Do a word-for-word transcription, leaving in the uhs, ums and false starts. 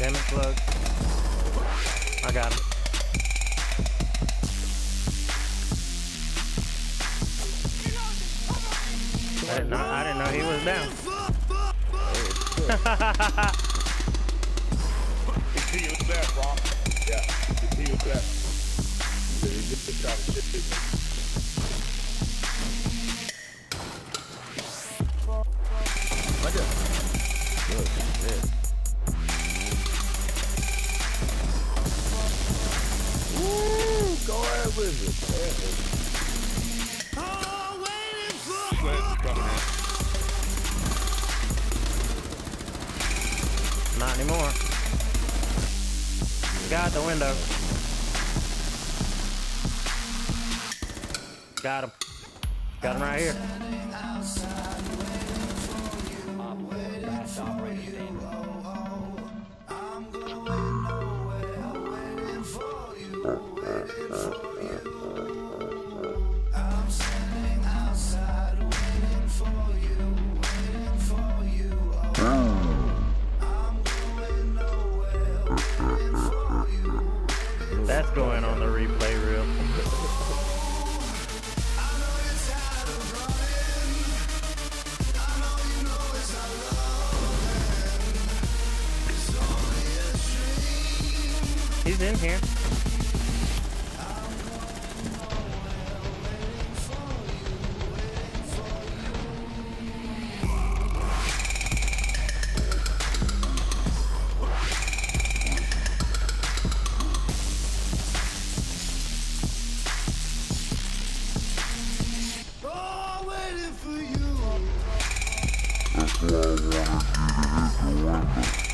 Damn it, plug. I got him. I didn't know, I didn't know he was down. He was there, bro. Yeah, he was there. He just got to shit this. Look at Look at this. Woo! Go ahead with it. Oh, waiting for Not anymore. Got the window. Got him. Got him right here. That's going on the replay reel. He's in here. That's why I wanted you to hit the window.